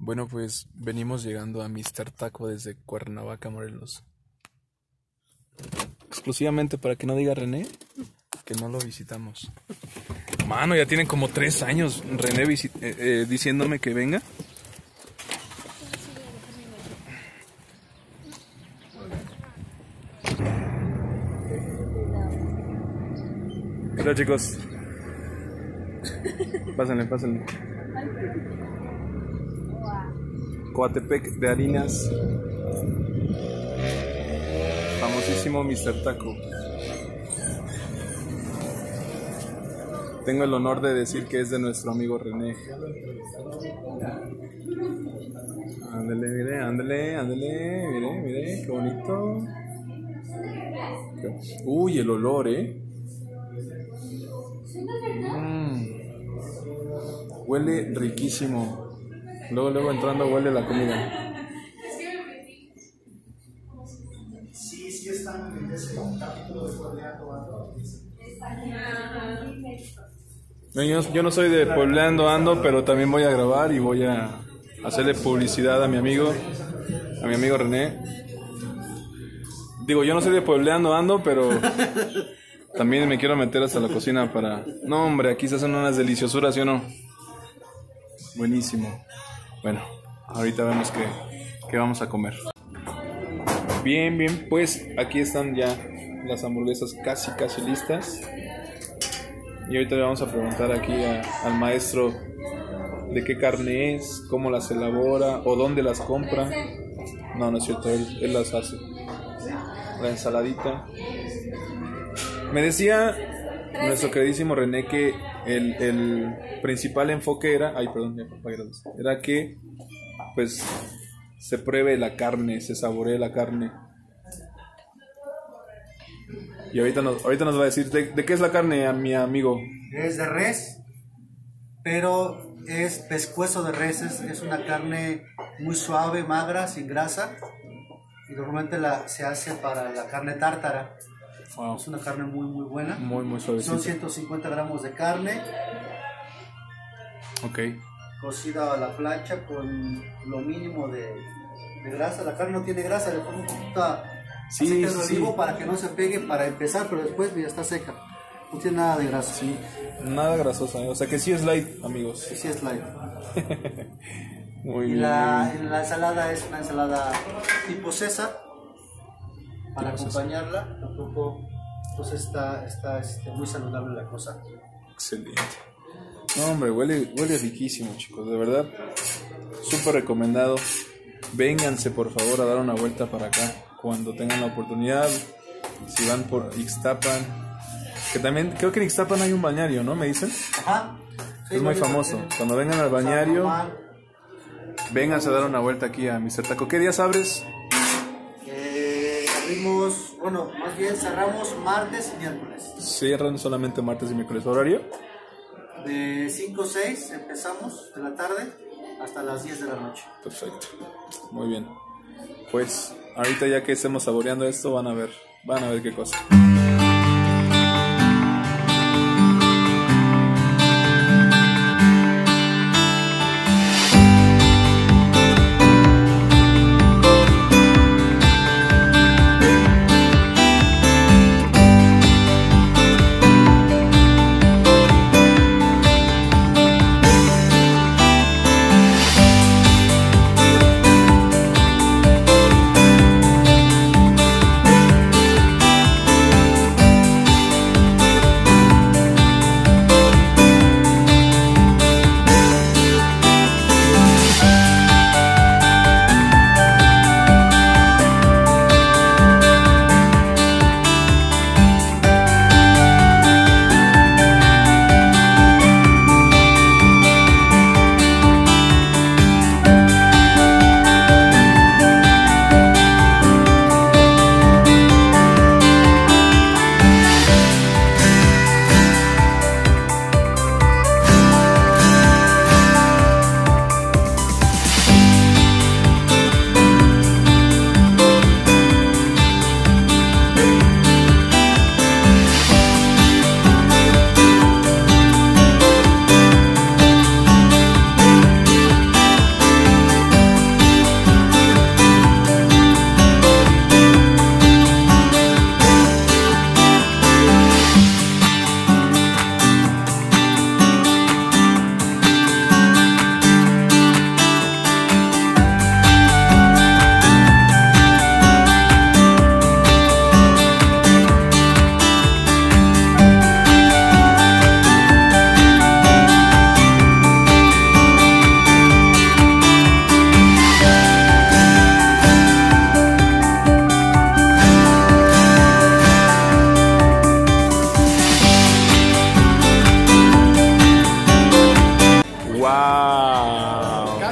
Bueno, pues venimos llegando a Mr. Taco desde Cuernavaca, Morelos. Exclusivamente para que no diga René que no lo visitamos. Mano, ya tienen como 3 años René diciéndome que venga. Hola chicos. Pásenle. Coatepec de Harinas. Famosísimo Mr. Taco. Tengo el honor de decir que es de nuestro amigo René. Ándale, mire, qué bonito. Uy, el olor, Huele riquísimo. Luego entrando huele la comida. Sí, están en ese capítulo de Puebleando. No, yo no soy de Puebleando Ando, pero también voy a grabar y voy a hacerle publicidad a mi amigo René. Digo, yo no soy de Puebleando Ando, pero también me quiero meter hasta la cocina para... No, hombre, aquí se hacen unas deliciosuras, ¿sí o no? Buenísimo. Bueno, ahorita vemos qué vamos a comer. Bien, pues aquí están ya las hamburguesas casi listas. Y ahorita le vamos a preguntar aquí al maestro de qué carne es, cómo las elabora o dónde las compra. No es cierto, él las hace. La ensaladita. Me decía nuestro queridísimo René que el principal enfoque era... Ay, perdón, era que pues se pruebe la carne, se saboree la carne. Y ahorita nos va a decir de qué es la carne, mi amigo. Es de res, pero es pescuezo de res, es una carne muy suave, magra, sin grasa. Y normalmente se hace para la carne tártara. Wow. Es una carne muy buena. Muy suavecita. Son 150 gramos de carne. Ok. Cocida a la plancha con lo mínimo de grasa. La carne no tiene grasa, le pongo un poquito aceite de olivo para que no se pegue para empezar, pero después ya está seca. No tiene nada de grasa. Sí, nada grasosa, o sea que sí es light, amigos. Sí es light. Muy bien. La ensalada es una ensalada tipo César. Para acompañarla, tampoco, entonces está muy saludable la cosa. Excelente. No, hombre, huele riquísimo, chicos, de verdad. Súper recomendado. Vénganse, por favor, a dar una vuelta para acá cuando tengan la oportunidad. Si van por Ixtapan, que también creo que en Ixtapan hay un balneario, ¿no? ¿Me dicen? Ajá. Sí, es muy famoso. Cuando vengan al balneario, vénganse a dar una vuelta aquí a Mr. Taco. ¿Qué días abres? Abrimos, más bien cerramos martes y miércoles. Cierran solamente martes y miércoles. ¿Horario? De 5 o 6 empezamos de la tarde hasta las 10 de la noche. Perfecto. Muy bien. Pues ahorita ya que estemos saboreando esto van a ver qué cosa.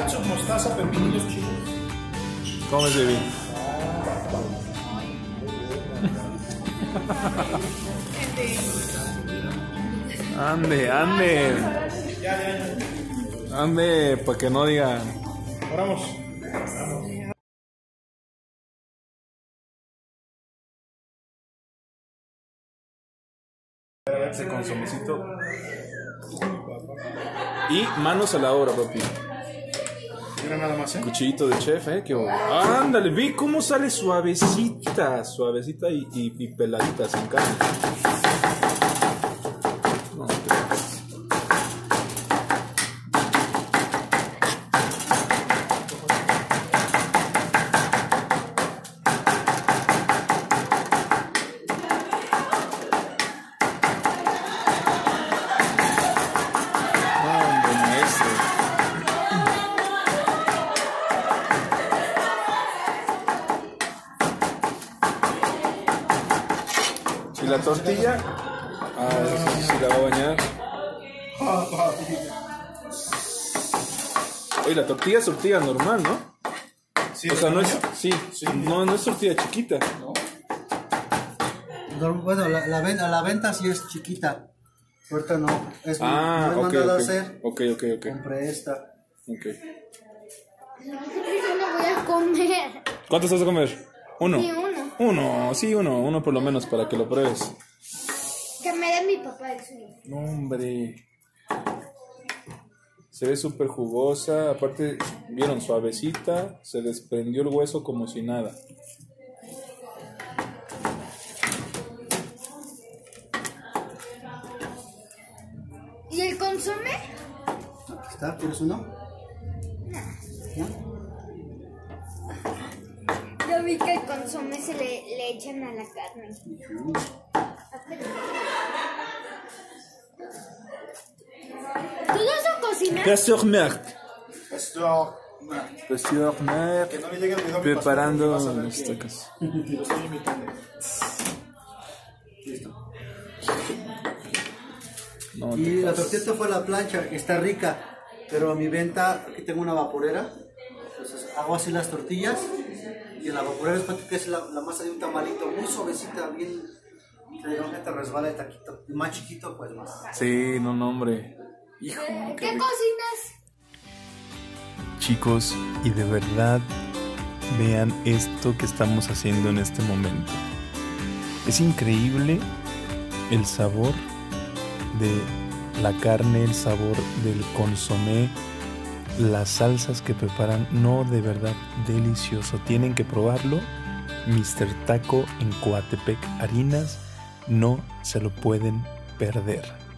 ketchup, mostaza, pepinillos, chiles. ¿Cómo es, baby? Ande, ande. Ande, para que no digan. Oramos. Ese consomecito. Y manos a la obra, papi. Mira nada más, Cuchillito de chef, que ándale, ve cómo sale suavecita, suavecita y peladita, sin carne. No, hombre, maestro. ¿Y la tortilla? Si la va a bañar. Oye, la tortilla es tortilla normal, ¿no? Sí, O sea, no es, sí, no es tortilla chiquita. Bueno, a la venta sí es chiquita. Ahorita no. Es Ah, me he ok, mandado a ok. hacer. Ok. Compré esta. Ok. Yo no voy a comer. ¿Cuántos vas a comer? ¿Uno? Sí, uno. Uno por lo menos para que lo pruebes. Que me dé mi papá el suyo. No, hombre. Se ve súper jugosa. Aparte, vieron, suavecita. Se desprendió el hueso como si nada. ¿Y el consomé? Aquí está, ¿quieres uno? ¿No? Yo vi que el consomé se le echan a la carne. ¿Tú no cocinas? Esto. Que no le llegue el video. Preparando los tacos. Lo estoy imitando. Listo. No, Y la tortilla fue a la plancha, está rica, pero a mi venta, aquí tengo una vaporera, entonces hago así las tortillas y en la vaporera es que es la masa de un tamalito, muy suavecita, bien, que te resbala el taquito, y más chiquito pues más. Sí, no, hombre. Hijo, ¿Qué cocinas? Chicos, y de verdad vean esto que estamos haciendo en este momento. Es increíble el sabor de la carne, el sabor del consomé, las salsas que preparan. No, de verdad, delicioso. Tienen que probarlo. Mr. Taco en Coatepec Harinas, no se lo pueden perder.